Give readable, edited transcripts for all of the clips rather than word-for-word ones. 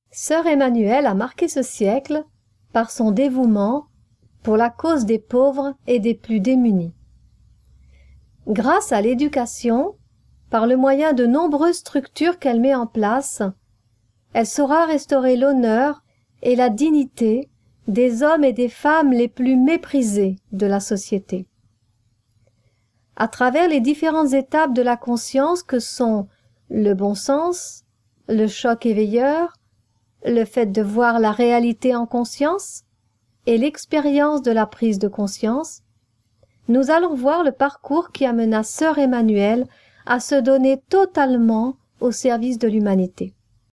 Sœur Emmanuelle a marqué ce siècle par son dévouement pour la cause des pauvres et des plus démunis. Grâce à l'éducation, par le moyen de nombreuses structures qu'elle met en place, elle saura restaurer l'honneur et la dignité des hommes et des femmes les plus méprisés de la société. À travers les différentes étapes de la conscience que sont le bon sens, le choc éveilleur, le fait de voir la réalité en conscience et l'expérience de la prise de conscience, nous allons voir le parcours qui amena Sœur Emmanuelle à se donner totalement au service de l'humanité.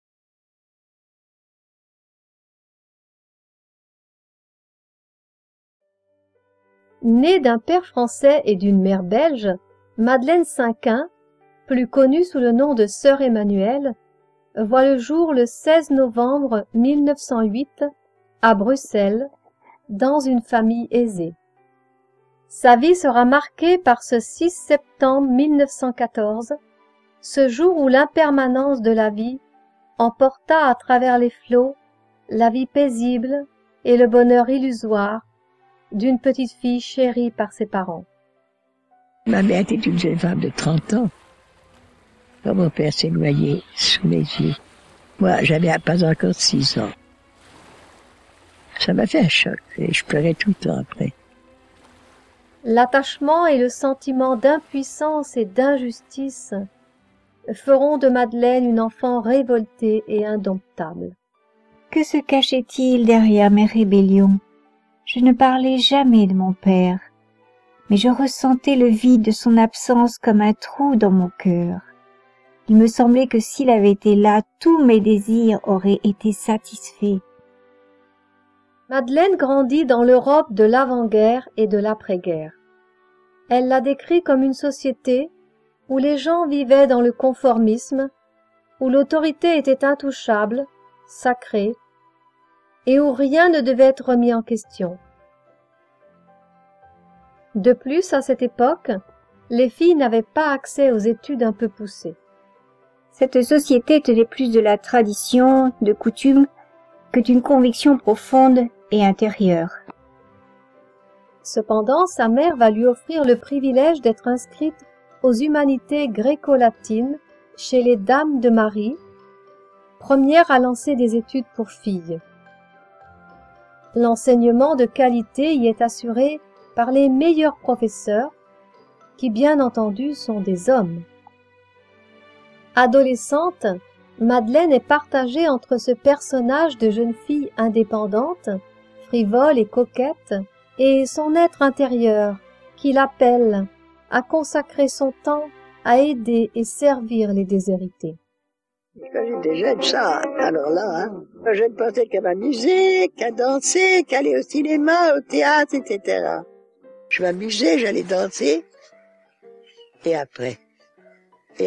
Née d'un père français et d'une mère belge, Madeleine Cinquin, plus connue sous le nom de Sœur Emmanuelle, voit le jour le 16 novembre 1908 à Bruxelles, dans une famille aisée. Sa vie sera marquée par ce 6 septembre 1914, ce jour où l'impermanence de la vie emporta à travers les flots la vie paisible et le bonheur illusoire d'une petite fille chérie par ses parents. Ma mère était une jeune femme de 30 ans. Quand mon père s'est noyé sous mes yeux, moi j'avais pas encore 6 ans. Ça m'a fait un choc et je pleurais tout le temps après. L'attachement et le sentiment d'impuissance et d'injustice feront de Madeleine une enfant révoltée et indomptable. Que se cachait-il derrière mes rébellions? Je ne parlais jamais de mon père, mais je ressentais le vide de son absence comme un trou dans mon cœur. Il me semblait que s'il avait été là, tous mes désirs auraient été satisfaits. Madeleine grandit dans l'Europe de l'avant-guerre et de l'après-guerre. Elle la décrit comme une société où les gens vivaient dans le conformisme, où l'autorité était intouchable, sacrée, et où rien ne devait être remis en question. De plus, à cette époque, les filles n'avaient pas accès aux études un peu poussées. Cette société tenait plus de la tradition, de coutume, que d'une conviction profonde et intérieure. Cependant, sa mère va lui offrir le privilège d'être inscrite aux humanités gréco-latines chez les Dames de Marie, première à lancer des études pour filles. L'enseignement de qualité y est assuré par les meilleurs professeurs, qui bien entendu sont des hommes. Adolescente, Madeleine est partagée entre ce personnage de jeune fille indépendante, frivole et coquette, et son être intérieur, qui l'appelle à consacrer son temps à aider et servir les déshérités. Quand j'étais jeune, ça, alors là, quand je ne pensais qu'à m'amuser, qu'à danser, qu'à aller au cinéma, au théâtre, etc. Je m'amusais, j'allais danser, et après, il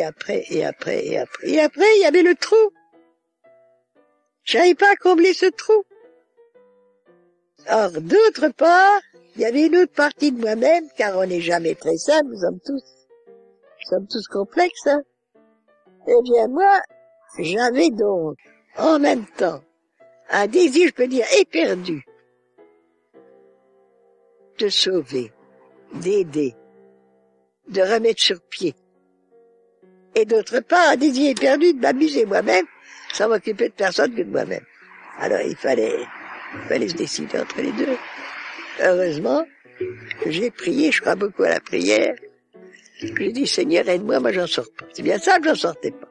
y avait le trou. J'arrivais pas à combler ce trou. Or, d'autre part, il y avait une autre partie de moi-même, car on n'est jamais très simple, nous sommes tous complexes, hein. Eh bien, moi, j'avais donc, en même temps, un désir, je peux dire, éperdu, de sauver, d'aider, de remettre sur pied. Et d'autre part, un désir éperdu de m'amuser moi-même, sans m'occuper de personne que de moi-même. Alors, il fallait se décider entre les deux. Heureusement, j'ai prié, je crois beaucoup à la prière. J'ai dit, Seigneur, aide-moi, moi j'en sors pas. C'est bien ça que j'en sortais pas.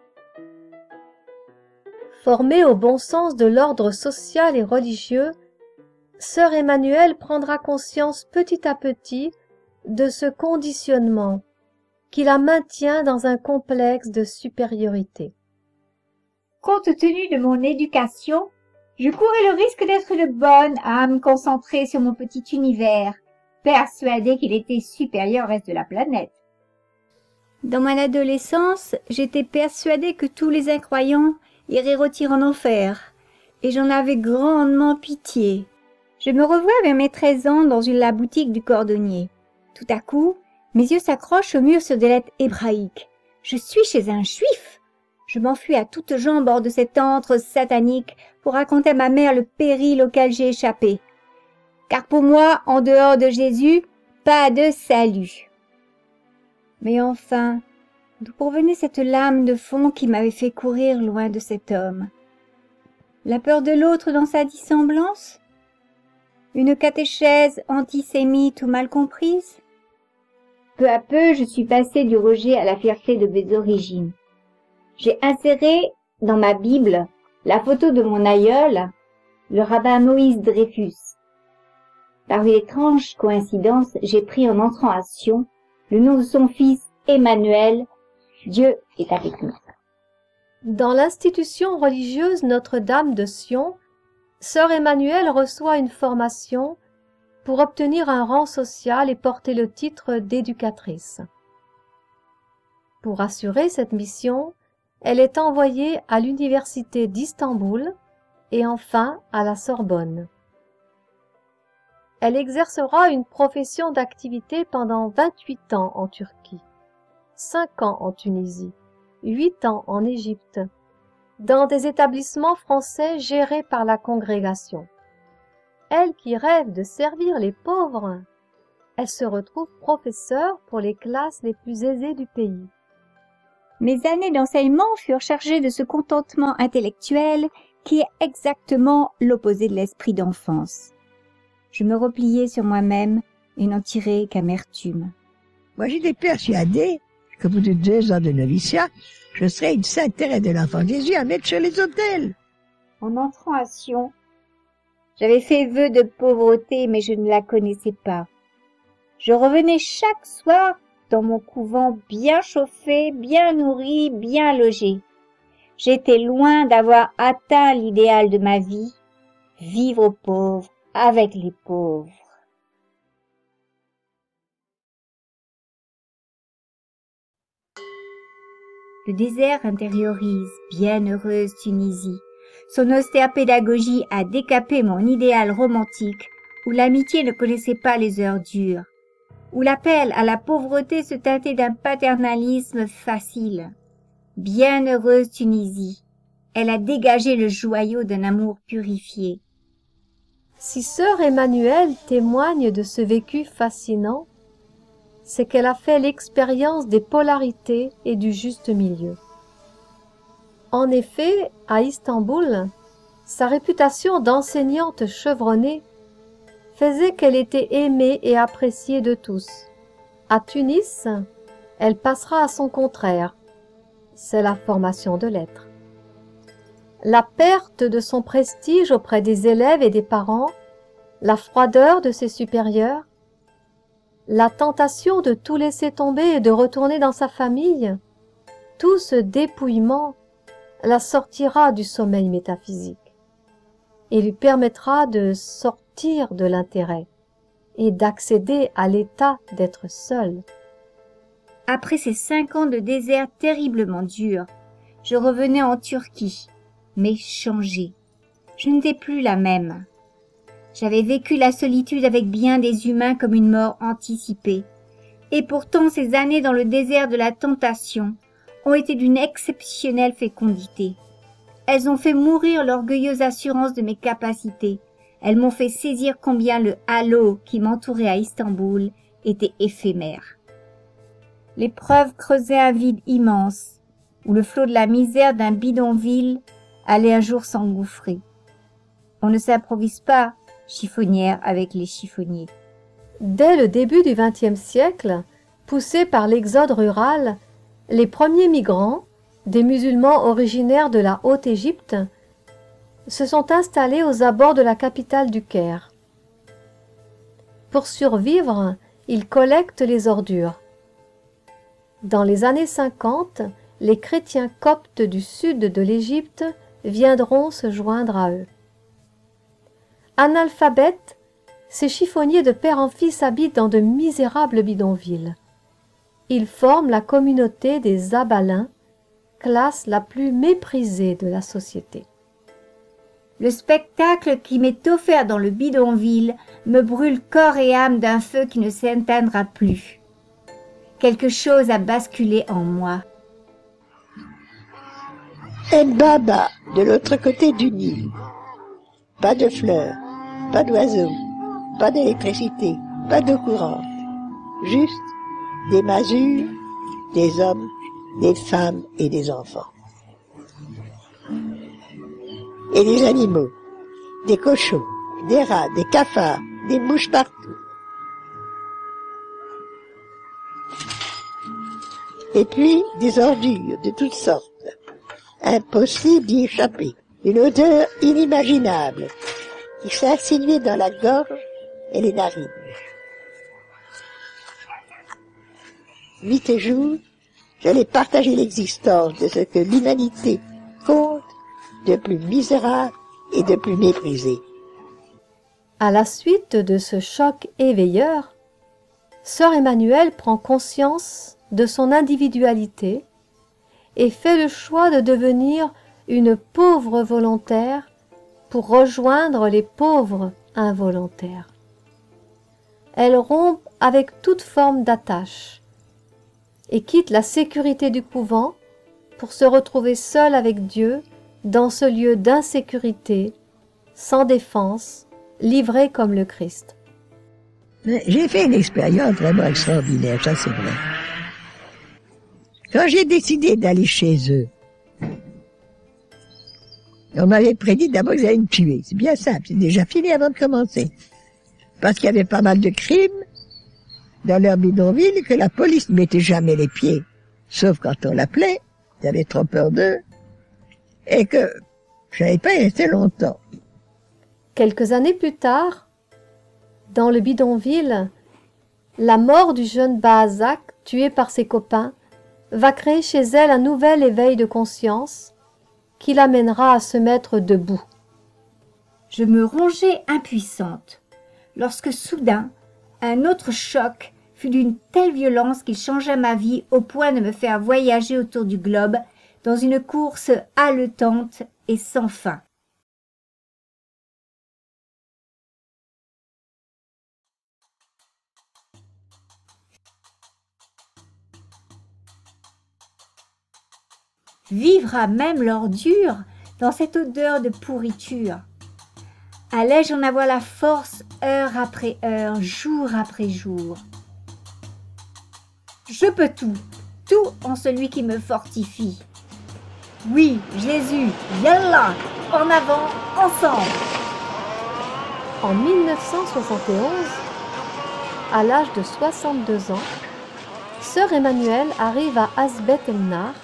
Formée au bon sens de l'ordre social et religieux, Sœur Emmanuelle prendra conscience petit à petit de ce conditionnement qui la maintient dans un complexe de supériorité. Compte tenu de mon éducation, je courais le risque d'être le bonne à me concentrer sur mon petit univers, persuadée qu'il était supérieur au reste de la planète. Dans mon adolescence, j'étais persuadée que tous les incroyants iraient rôtir en enfer, et j'en avais grandement pitié. Je me revois vers mes 13 ans dans la boutique du cordonnier. Tout à coup, mes yeux s'accrochent au mur sur des lettres hébraïques. Je suis chez un juif. Je m'enfuis à toutes jambes hors de cet antre satanique pour raconter à ma mère le péril auquel j'ai échappé. Car pour moi, en dehors de Jésus, pas de salut. Mais enfin, d'où provenait cette lame de fond qui m'avait fait courir loin de cet homme? La peur de l'autre dans sa dissemblance? Une catéchèse antisémite ou mal comprise? Peu à peu, je suis passée du rejet à la fierté de mes origines. J'ai inséré dans ma Bible la photo de mon aïeul, le rabbin Moïse Dreyfus. Par une étrange coïncidence, j'ai pris en entrant à Sion le nom de son fils Emmanuel. Dieu est avec nous. Dans l'institution religieuse Notre-Dame de Sion, sœur Emmanuelle reçoit une formation pour obtenir un rang social et porter le titre d'éducatrice. Pour assurer cette mission, elle est envoyée à l'université d'Istanbul et enfin à la Sorbonne. Elle exercera une profession d'activité pendant 28 ans en Turquie, 5 ans en Tunisie, 8 ans en Égypte, dans des établissements français gérés par la congrégation. Elle qui rêve de servir les pauvres, elle se retrouve professeure pour les classes les plus aisées du pays. Mes années d'enseignement furent chargées de ce contentement intellectuel qui est exactement l'opposé de l'esprit d'enfance. Je me repliai sur moi-même et n'en tirai qu'amertume. Moi, j'étais persuadée qu'au bout de 2 ans de noviciat, je serais une sainte Thérèse de l'Enfant Jésus à mettre sur les autels. En entrant à Sion, j'avais fait vœu de pauvreté, mais je ne la connaissais pas. Je revenais chaque soir dans mon couvent bien chauffé, bien nourri, bien logé. J'étais loin d'avoir atteint l'idéal de ma vie, vivre aux pauvres, avec les pauvres. Le désert intériorise, bienheureuse Tunisie. Son austère pédagogie a décapé mon idéal romantique, où l'amitié ne connaissait pas les heures dures, où l'appel à la pauvreté se teintait d'un paternalisme facile. Bienheureuse Tunisie, elle a dégagé le joyau d'un amour purifié. Si sœur Emmanuelle témoigne de ce vécu fascinant, c'est qu'elle a fait l'expérience des polarités et du juste milieu. En effet, à Istanbul, sa réputation d'enseignante chevronnée faisait qu'elle était aimée et appréciée de tous. À Tunis, elle passera à son contraire, c'est la formation de lettres. La perte de son prestige auprès des élèves et des parents, la froideur de ses supérieurs, la tentation de tout laisser tomber et de retourner dans sa famille, tout ce dépouillement la sortira du sommeil métaphysique et lui permettra de sortir de l'intérêt et d'accéder à l'état d'être seule. Après ces 5 ans de désert terriblement dur, je revenais en Turquie, mais changée. Je n'étais plus la même. J'avais vécu la solitude avec bien des humains comme une mort anticipée. Et pourtant ces années dans le désert de la tentation ont été d'une exceptionnelle fécondité. Elles ont fait mourir l'orgueilleuse assurance de mes capacités. Elles m'ont fait saisir combien le halo qui m'entourait à Istanbul était éphémère. L'épreuve creusait un vide immense, où le flot de la misère d'un bidonville allait un jour s'engouffrer. On ne s'improvise pas chiffonnière avec les chiffonniers. Dès le début du XXe siècle, poussés par l'exode rural, les premiers migrants, des musulmans originaires de la Haute-Égypte, se sont installés aux abords de la capitale du Caire. Pour survivre, ils collectent les ordures. Dans les années 50, les chrétiens coptes du sud de l'Égypte viendront se joindre à eux. Analphabètes, ces chiffonniers de père en fils habitent dans de misérables bidonvilles. Ils forment la communauté des Abalins, classe la plus méprisée de la société. Le spectacle qui m'est offert dans le bidonville me brûle corps et âme d'un feu qui ne s'éteindra plus. Quelque chose a basculé en moi. Mbaba, de l'autre côté du Nil. Pas de fleurs, pas d'oiseaux, pas d'électricité, pas d'eau courante. Juste des masures, des hommes, des femmes et des enfants. Et des animaux, des cochons, des rats, des cafards, des mouches partout. Et puis des ordures de toutes sortes. Impossible d'y échapper. Une odeur inimaginable qui s'insinuait dans la gorge et les narines. Nuit et jour, j'allais partager l'existence de ce que l'humanité compte de plus misérable et de plus méprisé. À la suite de ce choc éveilleur, Sœur Emmanuelle prend conscience de son individualité et fait le choix de devenir une pauvre volontaire pour rejoindre les pauvres involontaires. Elle rompt avec toute forme d'attache et quitte la sécurité du couvent pour se retrouver seule avec Dieu dans ce lieu d'insécurité, sans défense, livré comme le Christ. J'ai fait une expérience vraiment extraordinaire, ça c'est vrai. Quand j'ai décidé d'aller chez eux, on m'avait prédit d'abord qu'ils allaient me tuer. C'est bien simple, c'est déjà fini avant de commencer. Parce qu'il y avait pas mal de crimes dans leur bidonville et que la police ne mettait jamais les pieds. Sauf quand on l'appelait, ils avaient trop peur d'eux. Et que je n'allais pas y rester longtemps. Quelques années plus tard, dans le bidonville, la mort du jeune Bahazak, tué par ses copains, va créer chez elle un nouvel éveil de conscience qui l'amènera à se mettre debout. Je me rongeais impuissante, lorsque soudain, un autre choc fut d'une telle violence qu'il changea ma vie au point de me faire voyager autour du globe dans une course haletante et sans fin. Vivre à même l'ordure dans cette odeur de pourriture. Allais-je en avoir la force heure après heure, jour après jour? Je peux tout, tout en celui qui me fortifie. Oui, Jésus, viens là, en avant, ensemble. En 1971, à l'âge de 62 ans, Sœur Emmanuelle arrive à Asbet el-Nar,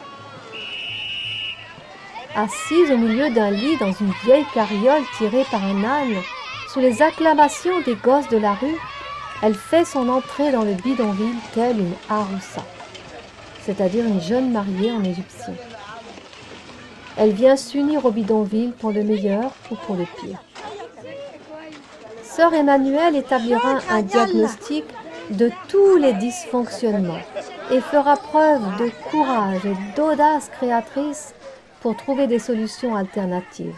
assise au milieu d'un lit dans une vieille carriole tirée par un âne, sous les acclamations des gosses de la rue, elle fait son entrée dans le bidonville telle une haroussa, c'est-à-dire une jeune mariée en égyptien. Elle vient s'unir au bidonville pour le meilleur ou pour le pire. Sœur Emmanuelle établira un diagnostic de tous les dysfonctionnements et fera preuve de courage et d'audace créatrice pour trouver des solutions alternatives.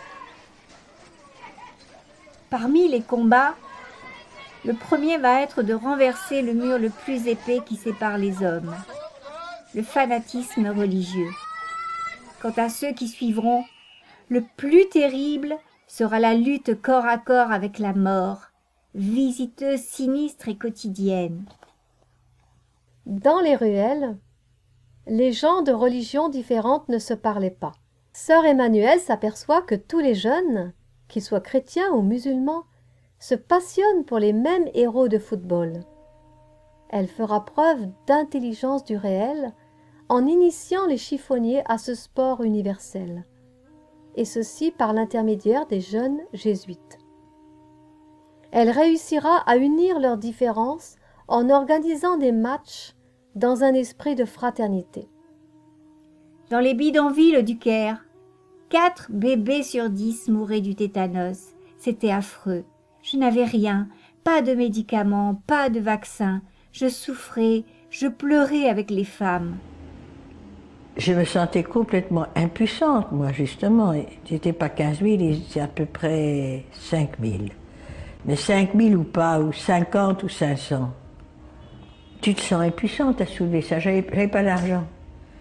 Parmi les combats, le premier va être de renverser le mur le plus épais qui sépare les hommes, le fanatisme religieux. Quant à ceux qui suivront, le plus terrible sera la lutte corps à corps avec la mort, visiteuse sinistre et quotidienne. Dans les ruelles, les gens de religions différentes ne se parlaient pas. Sœur Emmanuelle s'aperçoit que tous les jeunes, qu'ils soient chrétiens ou musulmans, se passionnent pour les mêmes héros de football. Elle fera preuve d'intelligence du réel en initiant les chiffonniers à ce sport universel, et ceci par l'intermédiaire des jeunes jésuites. Elle réussira à unir leurs différences en organisant des matchs dans un esprit de fraternité. Dans les bidonvilles du Caire, 4 bébés sur 10 mouraient du tétanos. C'était affreux. Je n'avais rien, pas de médicaments, pas de vaccin. Je souffrais, je pleurais avec les femmes. Je me sentais complètement impuissante, moi, justement. C'était pas 15 000, c'est à peu près 5 000. Mais 5 000 ou pas, ou 50 ou 500. Tu te sens impuissante à soulever ça, j'avais pas d'argent.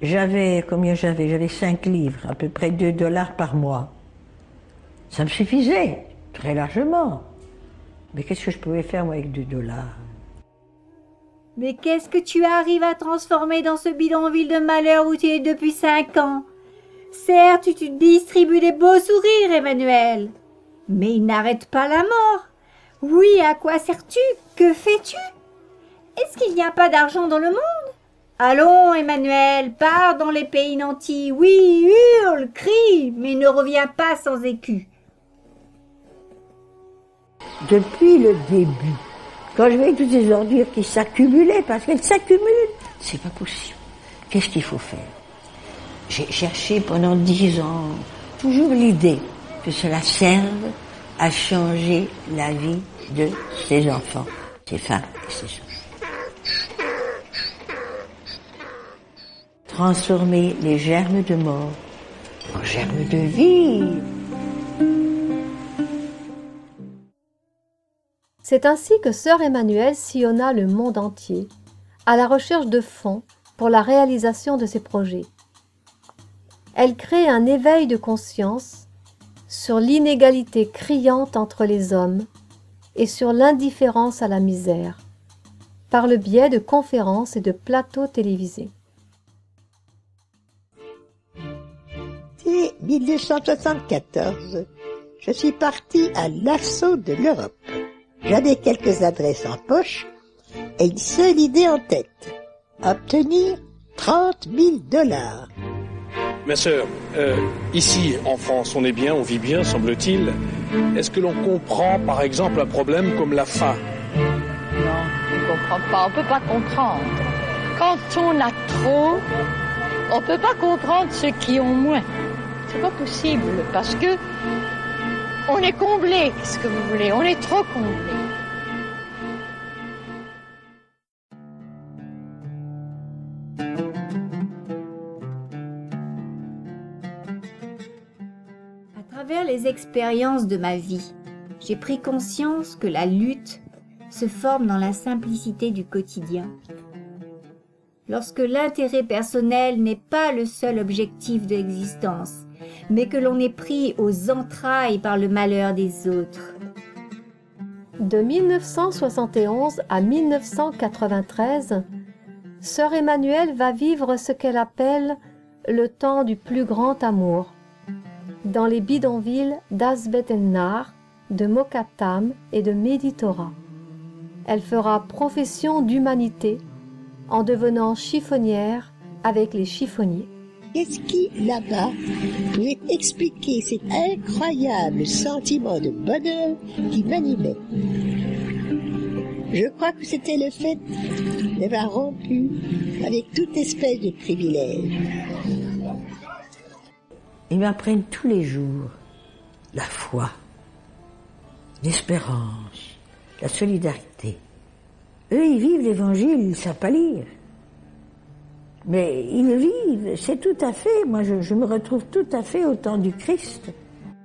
Combien j'avais? J'avais 5 livres, à peu près 2 dollars par mois. Ça me suffisait, très largement. Mais qu'est-ce que je pouvais faire, moi, avec 2 dollars? Mais qu'est-ce que tu arrives à transformer dans ce bidonville de malheur où tu es depuis 5 ans? Certes, tu distribues des beaux sourires, Emmanuel. Mais il n'arrête pas la mort. Oui, à quoi sers-tu? Que fais-tu? Est-ce qu'il n'y a pas d'argent dans le monde? Allons, Emmanuel, pars dans les pays nantis. Oui, hurle, crie, mais ne reviens pas sans écu. Depuis le début, quand je voyais toutes ces ordures qui s'accumulaient, parce qu'elles s'accumulent, c'est pas possible. Qu'est-ce qu'il faut faire? J'ai cherché pendant 10 ans, toujours l'idée que cela serve à changer la vie de ces enfants, ces femmes et ces hommes. Transformer les germes de mort en germes de vie. C'est ainsi que sœur Emmanuelle sillonna le monde entier, à la recherche de fonds pour la réalisation de ses projets. Elle crée un éveil de conscience sur l'inégalité criante entre les hommes et sur l'indifférence à la misère, par le biais de conférences et de plateaux télévisés. C'est 1974. Je suis parti à l'assaut de l'Europe. J'avais quelques adresses en poche et une seule idée en tête. Obtenir 30 000 dollars. Ma sœur, ici en France, on est bien, on vit bien, semble-t-il. Est-ce que l'on comprend, par exemple, un problème comme la faim? Non, on ne comprend pas, on ne peut pas comprendre. Quand on a trop, on ne peut pas comprendre ceux qui ont moins. C'est pas possible, parce que on est comblé, qu'est-ce que vous voulez, on est trop comblé. À travers les expériences de ma vie, j'ai pris conscience que la lutte se forme dans la simplicité du quotidien. Lorsque l'intérêt personnel n'est pas le seul objectif de l'existence, mais que l'on est pris aux entrailles par le malheur des autres. De 1971 à 1993, sœur Emmanuelle va vivre ce qu'elle appelle le temps du plus grand amour, dans les bidonvilles d'Asbet-el-Nar, de Mokattam et de Méditerra. Elle fera profession d'humanité en devenant chiffonnière avec les chiffonniers. Qu'est-ce qui, là-bas, pouvait expliquer cet incroyable sentiment de bonheur qui m'animait? Je crois que c'était le fait d'avoir rompu avec toute espèce de privilège. Ils m'apprennent tous les jours la foi, l'espérance, la solidarité. Eux, ils vivent l'évangile, ils ne savent pas lire. Mais ils le vivent, c'est tout à fait, moi je me retrouve tout à fait au temps du Christ. Je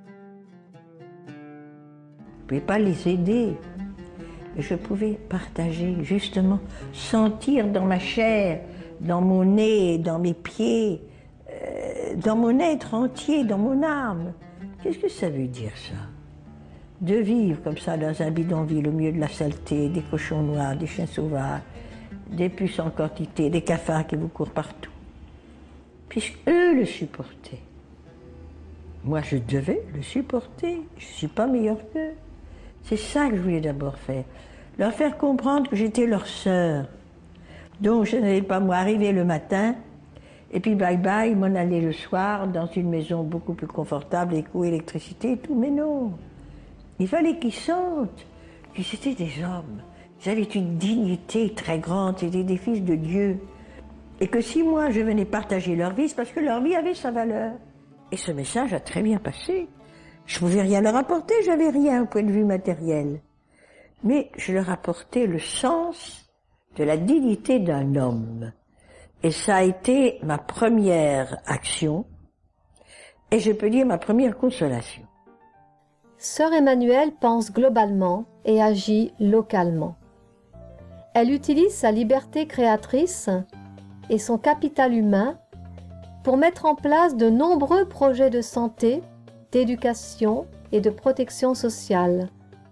ne pouvais pas les aider, mais je pouvais partager, justement, sentir dans ma chair, dans mon nez, dans mes pieds, dans mon être entier, dans mon âme. Qu'est-ce que ça veut dire ça? De vivre comme ça dans un bidonville au milieu de la saleté, des cochons noirs, des chiens sauvages, des puces en quantité, des cafards qui vous courent partout. Puisqu'eux le supportaient. Moi, je devais le supporter. Je ne suis pas meilleure qu'eux. C'est ça que je voulais d'abord faire. Leur faire comprendre que j'étais leur sœur. Donc, je n'allais pas, moi, arriver le matin, et puis bye-bye, m'en aller le soir dans une maison beaucoup plus confortable, éco, électricité et tout. Mais non. Il fallait qu'ils sentent qu'ils étaient des hommes. Ils avaient une dignité très grande, c'était des fils de Dieu. Et que si moi je venais partager leur vie, c'est parce que leur vie avait sa valeur. Et ce message a très bien passé. Je ne pouvais rien leur apporter, j'avais rien au point de vue matériel. Mais je leur apportais le sens de la dignité d'un homme. Et ça a été ma première action, et je peux dire ma première consolation. Sœur Emmanuelle pense globalement et agit localement. Elle utilise sa liberté créatrice et son capital humain pour mettre en place de nombreux projets de santé, d'éducation et de protection sociale.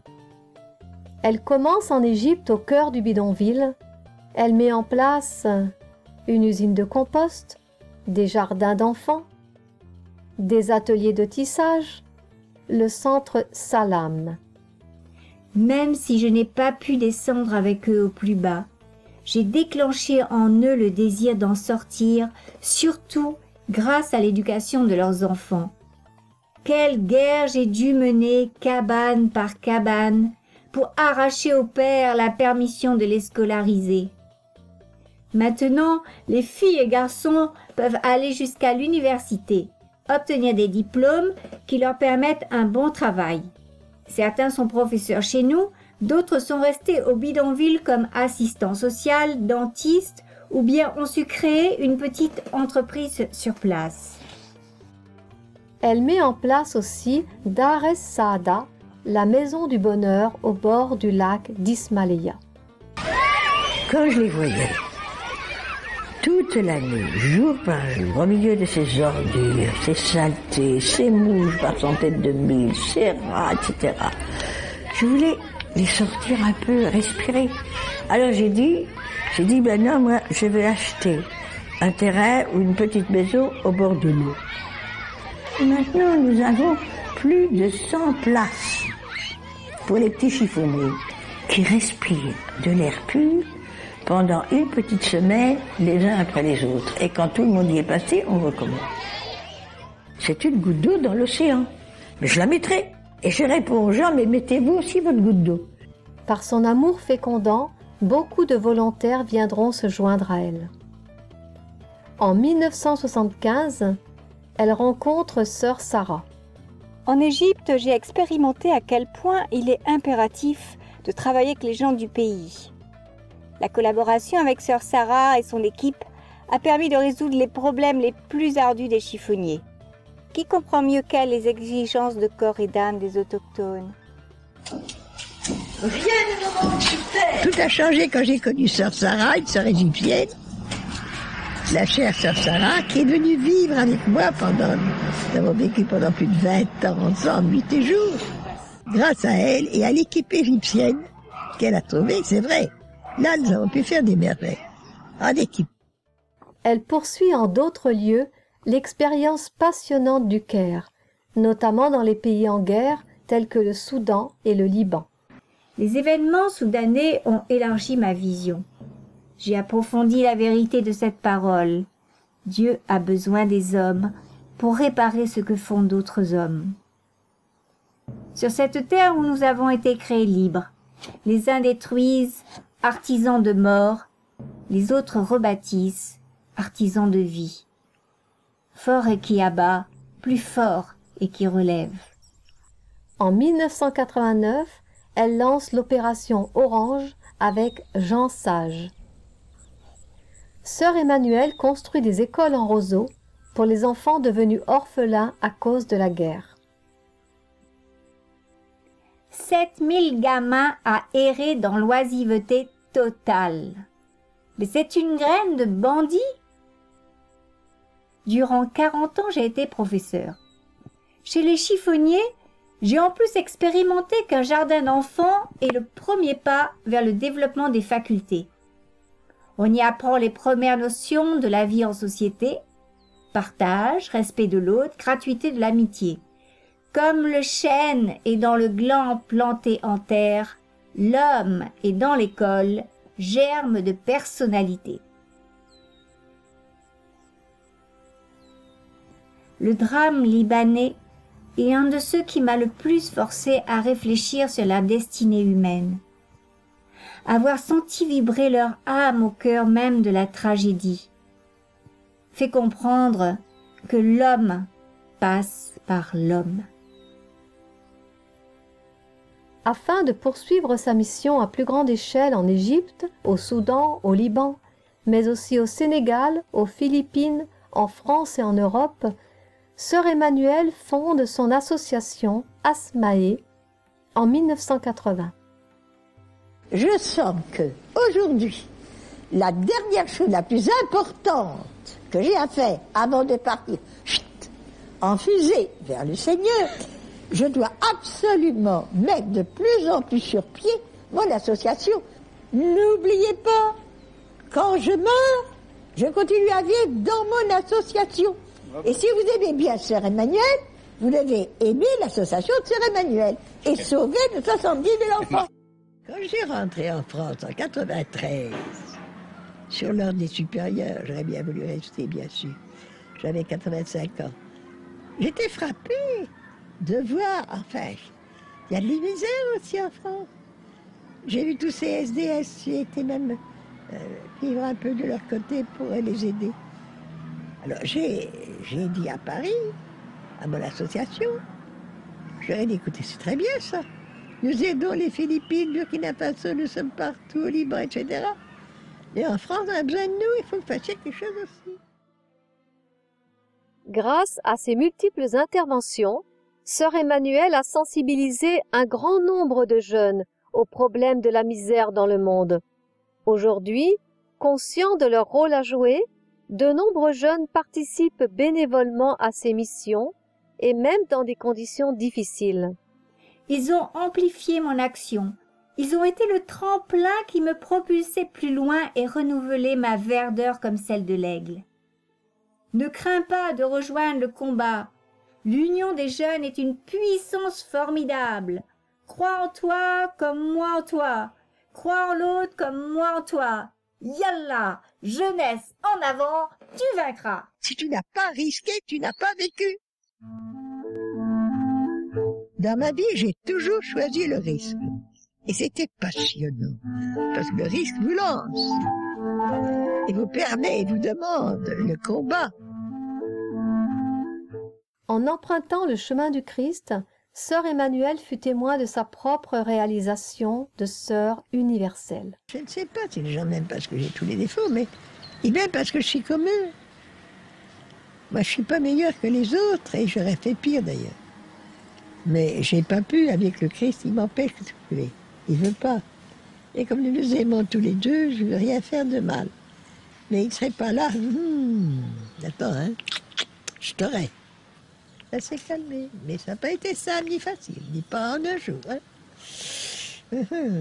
Elle commence en Égypte au cœur du bidonville. Elle met en place une usine de compost, des jardins d'enfants, des ateliers de tissage, le centre Salam. Même si je n'ai pas pu descendre avec eux au plus bas, j'ai déclenché en eux le désir d'en sortir, surtout grâce à l'éducation de leurs enfants. Quelle guerre j'ai dû mener cabane par cabane pour arracher au père la permission de les scolariser. Maintenant, les filles et garçons peuvent aller jusqu'à l'université, obtenir des diplômes qui leur permettent un bon travail. Certains sont professeurs chez nous, d'autres sont restés au bidonville comme assistants sociaux, dentistes ou bien ont su créer une petite entreprise sur place. Elle met en place aussi Dar es Saada, la maison du bonheur au bord du lac d'Ismaïlia. Quand je les voyais, toute l'année, jour par jour, au milieu de ces ordures, ces saletés, ces mouches par centaines de mille, ces rats, etc., je voulais les sortir un peu, respirer. Alors j'ai dit, ben non, moi, je vais acheter un terrain ou une petite maison au bord de l'eau. Et maintenant, nous avons plus de 100 places pour les petits chiffonniers qui respirent de l'air pur pendant une petite semaine, les uns après les autres. Et quand tout le monde y est passé, on recommence. C'est une goutte d'eau dans l'océan. Mais je la mettrai. Et je réponds aux gens, mais mettez-vous aussi votre goutte d'eau. Par son amour fécondant, beaucoup de volontaires viendront se joindre à elle. En 1975, elle rencontre Sœur Sarah. En Égypte, j'ai expérimenté à quel point il est impératif de travailler avec les gens du pays. La collaboration avec Sœur Sarah et son équipe a permis de résoudre les problèmes les plus ardus des chiffonniers. Qui comprend mieux qu'elle les exigences de corps et d'âme des autochtones? Tout a changé quand j'ai connu Sœur Sarah, une sœur égyptienne, la chère Sœur Sarah, qui est venue vivre avec moi nous avons vécu pendant plus de 20 ans ensemble, nuit et jour. Grâce à elle et à l'équipe égyptienne qu'elle a trouvée, c'est vrai. Là, nous avons pu faire des merveilles, en équipe. Elle poursuit en d'autres lieux l'expérience passionnante du Caire, notamment dans les pays en guerre tels que le Soudan et le Liban. Les événements soudanais ont élargi ma vision. J'ai approfondi la vérité de cette parole. Dieu a besoin des hommes pour réparer ce que font d'autres hommes. Sur cette terre où nous avons été créés libres, les uns détruisent, artisans de mort, les autres rebâtissent, artisans de vie. Fort et qui abat, plus fort et qui relève. En 1989, elle lance l'opération Orange avec Jean Sage. Sœur Emmanuelle construit des écoles en roseau pour les enfants devenus orphelins à cause de la guerre. 7000 gamins à errer dans l'oisiveté totale. Mais c'est une graine de bandit. Durant 40 ans, j'ai été professeur. Chez les chiffonniers, j'ai en plus expérimenté qu'un jardin d'enfants est le premier pas vers le développement des facultés. On y apprend les premières notions de la vie en société, partage, respect de l'autre, gratuité de l'amitié. Comme le chêne est dans le gland planté en terre, l'homme est dans l'école, germe de personnalité. Le drame libanais est un de ceux qui m'a le plus forcé à réfléchir sur la destinée humaine. Avoir senti vibrer leur âme au cœur même de la tragédie fait comprendre que l'homme passe par l'homme. Afin de poursuivre sa mission à plus grande échelle en Égypte, au Soudan, au Liban, mais aussi au Sénégal, aux Philippines, en France et en Europe, Sœur Emmanuelle fonde son association Asmae en 1980. Je sens que aujourd'hui, la dernière chose la plus importante que que j'ai à faire avant de partir en fusée vers le Seigneur, je dois absolument mettre de plus en plus sur pied mon association. N'oubliez pas, quand je meurs, je continue à vivre dans mon association. Et si vous aimez bien Sœur Emmanuel, vous devez aimer l'association de Sœur Emmanuel et sauver de 70 000 enfants. Quand j'ai rentré en France en 93, sur l'ordre des supérieurs, j'aurais bien voulu rester, bien sûr. J'avais 85 ans. J'étais frappée de voir, enfin, il y a de la misère aussi en France. J'ai vu tous ces SDS, j'ai été même vivre un peu de leur côté pour les aider. Alors j'ai dit à Paris, à mon association, je leur ai dit, écoutez, c'est très bien ça. Nous aidons les Philippines, Burkina Faso, nous sommes partout, au Liban, etc. Et en France, on a besoin de nous, il faut que vous fassiez quelque chose aussi. Grâce à ses multiples interventions, Sœur Emmanuelle a sensibilisé un grand nombre de jeunes aux problèmes de la misère dans le monde. Aujourd'hui, conscients de leur rôle à jouer, de nombreux jeunes participent bénévolement à ces missions et même dans des conditions difficiles. Ils ont amplifié mon action. Ils ont été le tremplin qui me propulsait plus loin et renouvelé ma verdeur comme celle de l'aigle. Ne crains pas de rejoindre le combat. L'union des jeunes est une puissance formidable. Crois en toi comme moi en toi. Crois en l'autre comme moi en toi. Yallah, jeunesse, en avant, tu vaincras. Si tu n'as pas risqué, tu n'as pas vécu. Dans ma vie, j'ai toujours choisi le risque. Et c'était passionnant. Parce que le risque vous lance. Et vous permet et vous demande le combat. En empruntant le chemin du Christ, Sœur Emmanuelle fut témoin de sa propre réalisation de sœur universelle. Je ne sais pas si les gens m'aiment parce que j'ai tous les défauts, mais ils m'aiment parce que je suis comme eux. Moi, je ne suis pas meilleure que les autres, et j'aurais fait pire d'ailleurs. Mais j'ai pas pu, avec le Christ, il m'empêche de trouver. Il ne veut pas. Et comme nous nous aimons tous les deux, je ne veux rien faire de mal. Mais il ne serait pas là. Attends, hein, je t'aurais. Ça s'est calmé, mais ça n'a pas été simple ni facile, ni pas en un jour. Hein.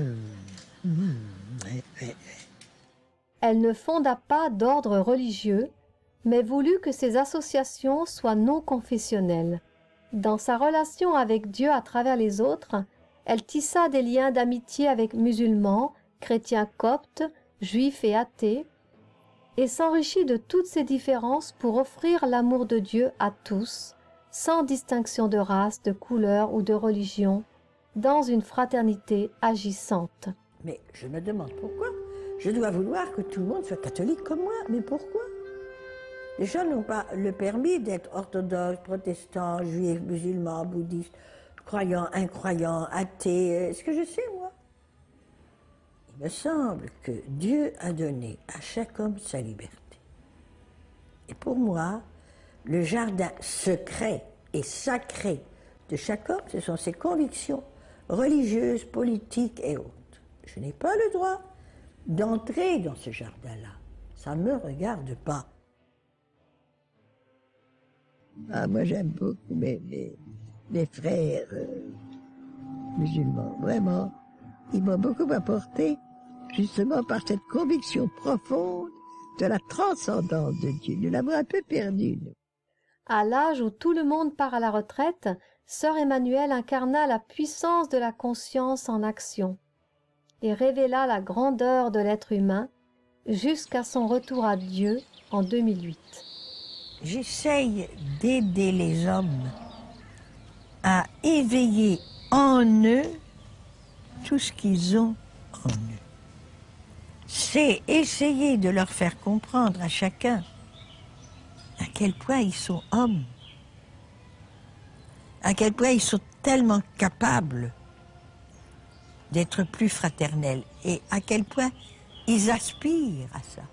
Elle ne fonda pas d'ordre religieux, mais voulut que ses associations soient non confessionnelles. Dans sa relation avec Dieu à travers les autres, elle tissa des liens d'amitié avec musulmans, chrétiens coptes, juifs et athées, et s'enrichit de toutes ces différences pour offrir l'amour de Dieu à tous, sans distinction de race, de couleur ou de religion, dans une fraternité agissante. Mais je me demande pourquoi je dois vouloir que tout le monde soit catholique comme moi. Mais pourquoi? Les gens n'ont pas le permis d'être orthodoxes, protestants, juifs, musulmans, bouddhistes, croyants, incroyants, athées. Ce que je sais, moi. Il me semble que Dieu a donné à chaque homme sa liberté. Et pour moi, le jardin secret et sacré de chaque homme, ce sont ses convictions religieuses, politiques et autres. Je n'ai pas le droit d'entrer dans ce jardin-là. Ça ne me regarde pas. Ah, moi, j'aime beaucoup mes frères musulmans. Vraiment, ils m'ont beaucoup apporté, justement par cette conviction profonde de la transcendance de Dieu. Nous l'avons un peu perdu, nous. À l'âge où tout le monde part à la retraite, Sœur Emmanuelle incarna la puissance de la conscience en action et révéla la grandeur de l'être humain jusqu'à son retour à Dieu en 2008. J'essaye d'aider les hommes à éveiller en eux tout ce qu'ils ont en eux. C'est essayer de leur faire comprendre à chacun à quel point ils sont hommes, à quel point ils sont tellement capables d'être plus fraternels et à quel point ils aspirent à ça.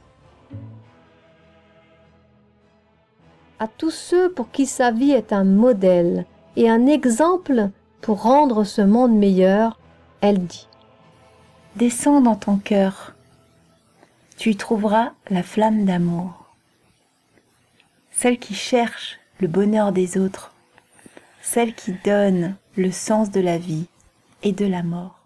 À tous ceux pour qui sa vie est un modèle et un exemple pour rendre ce monde meilleur, elle dit : Descends dans ton cœur, tu y trouveras la flamme d'amour. celle qui cherche le bonheur des autres, celle qui donne le sens de la vie et de la mort.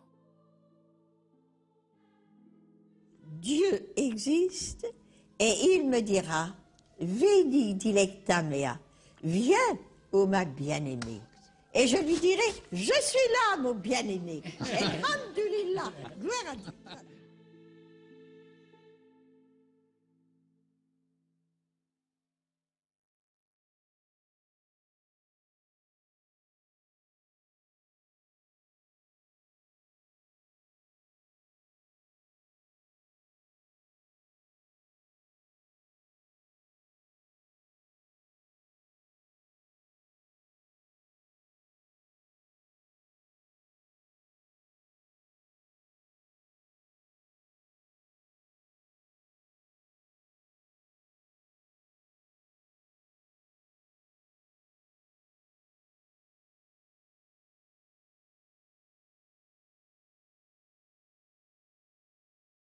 Dieu existe et il me dira, Vedi dilecta mea, viens, ô ma bien-aimée. Et je lui dirai, je suis là, mon bien-aimé. Et alhamdulillah, gloire à Dieu.